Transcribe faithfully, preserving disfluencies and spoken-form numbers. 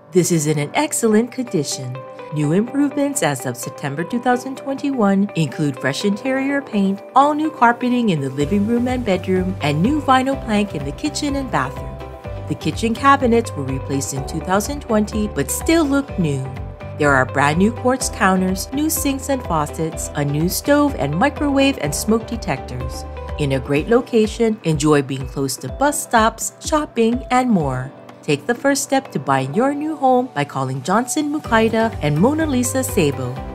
This is in an excellent condition. New improvements as of September two thousand twenty-one include fresh interior paint, all new carpeting in the living room and bedroom, and new vinyl plank in the kitchen and bathroom. The kitchen cabinets were replaced in two thousand twenty but still look new. There are brand new quartz counters, new sinks and faucets, a new stove, and microwave and smoke detectors. In a great location, enjoy being close to bus stops, shopping, and more. Take the first step to buying your new home by calling Johnson Mukaida and Mona Lisa Sabo.